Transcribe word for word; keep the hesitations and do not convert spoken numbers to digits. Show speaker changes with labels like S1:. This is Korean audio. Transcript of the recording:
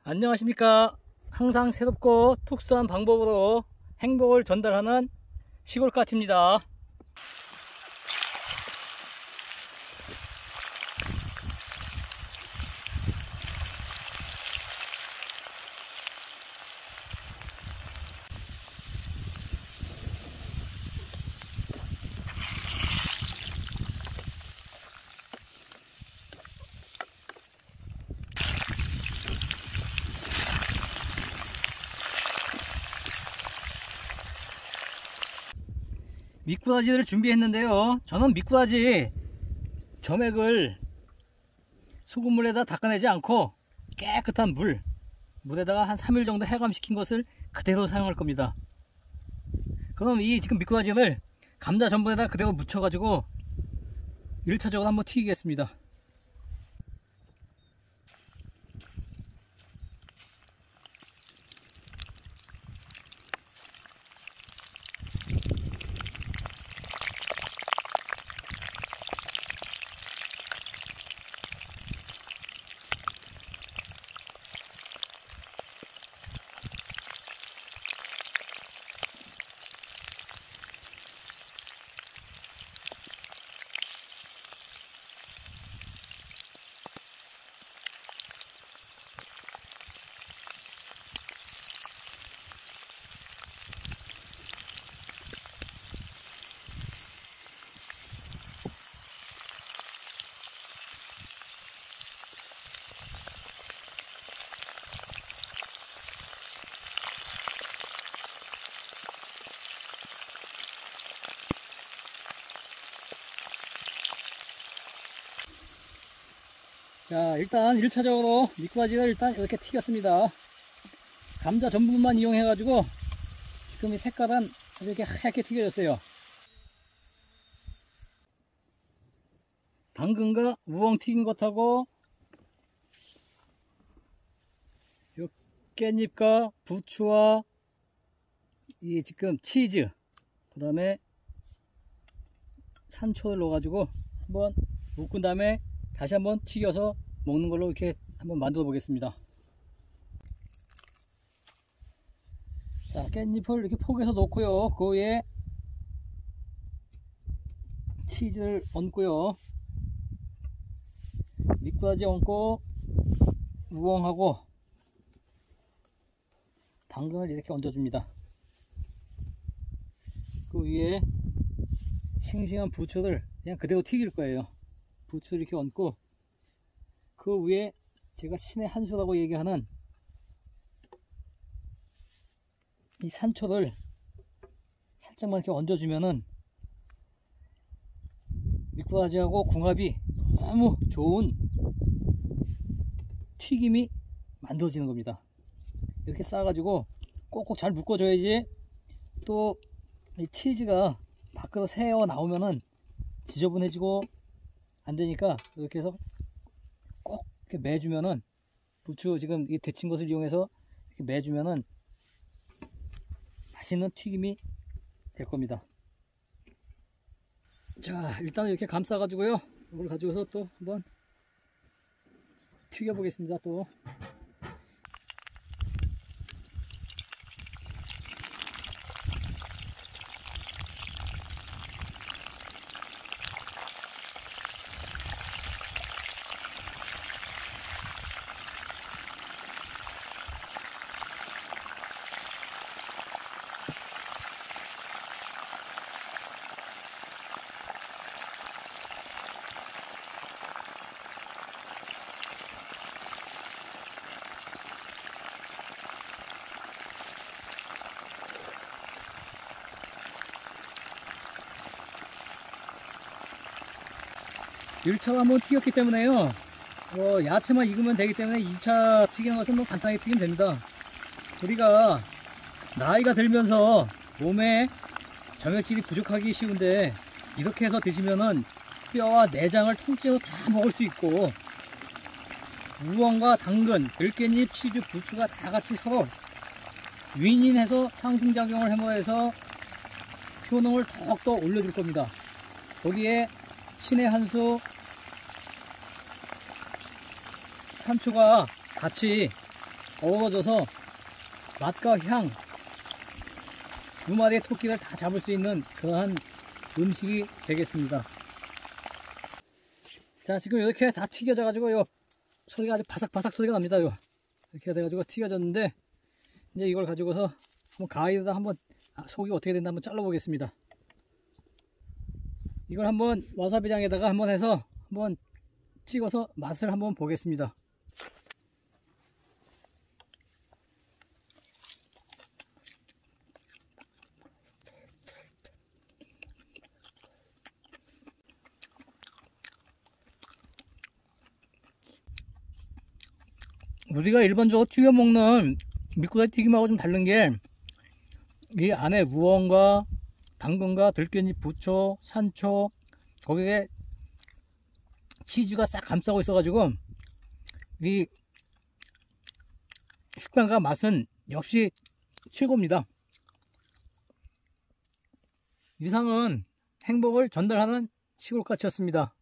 S1: 안녕하십니까. 항상 새롭고 특수한 방법으로 행복을 전달하는 시골까치입니다. 미꾸라지를 준비했는데요. 저는 미꾸라지 점액을 소금물에다 닦아내지 않고 깨끗한 물, 물에다가 한 삼 일 정도 해감시킨 것을 그대로 사용할 겁니다. 그럼 이 지금 미꾸라지를 감자 전분에다 그대로 묻혀가지고 일 차적으로 한번 튀기겠습니다. 자, 일단 일 차적으로 미꾸라지를 일단 이렇게 튀겼습니다. 감자 전분만 이용해 가지고 지금 이 색깔은 이렇게 하얗게 튀겨졌어요. 당근과 우엉 튀긴 것하고 요 깻잎과 부추와 이 지금 치즈, 그 다음에 산초를 넣어 가지고 한번 묶은 다음에 다시 한번 튀겨서 먹는 걸로 이렇게 한번 만들어 보겠습니다. 자, 깻잎을 이렇게 포개서 놓고요. 그 위에 치즈를 얹고요. 미꾸라지 얹고 우엉하고 당근을 이렇게 얹어줍니다. 그 위에 싱싱한 부추를 그냥 그대로 튀길 거예요. 부추를 이렇게 얹고 그 위에 제가 신의 한 수라고 얘기하는 이 산초를 살짝만 이렇게 얹어주면은 미꾸라지하고 궁합이 너무 좋은 튀김이 만들어지는 겁니다. 이렇게 싸가지고 꼭꼭 잘 묶어줘야지 또 이 치즈가 밖으로 새어 나오면은 지저분해지고 안 되니까 이렇게 해서 꼭 이렇게 매주면은 부추 지금 이 데친 것을 이용해서 이렇게 매주면은 맛있는 튀김이 될 겁니다. 자, 일단 이렇게 감싸 가지고요. 이걸 가지고서 또 한번 튀겨 보겠습니다. 또 일 차가 한번 튀겼기 때문에요. 어, 야채만 익으면 되기 때문에 이 차 튀기는 것은 뭐 간단하게 튀기면 됩니다. 우리가 나이가 들면서 몸에 점액질이 부족하기 쉬운데 이렇게 해서 드시면은 뼈와 내장을 통째로 다 먹을 수 있고 우엉과 당근, 들깻잎, 치즈, 부추가 다 같이 서로 윈윈해서 상승작용을 해서 효능을 더욱더 올려줄 겁니다. 거기에 신의 한 수 산초가 같이 어우러져서 맛과 향, 두 마리의 토끼를 다 잡을 수 있는 그러한 음식이 되겠습니다. 자, 지금 이렇게 다 튀겨져 가지고 요 소리가 아주 바삭바삭 소리가 납니다. 요 이렇게 돼가지고 튀겨졌는데, 이제 이걸 가지고서 한번 가위에다 한번 아, 속이 어떻게 된다 한번 잘라 보겠습니다. 이걸 한번 와사비장에다가 한번 해서 한번 찍어서 맛을 한번 보겠습니다. 우리가 일반적으로 튀겨 먹는 미꾸라지 튀김하고 좀 다른 게, 이 안에 우엉과 당근과 들깨잎, 부초, 산초, 거기에 치즈가 싹 감싸고 있어가지고 이 식감과 맛은 역시 최고입니다. 이상은 행복을 전달하는 시골가치였습니다.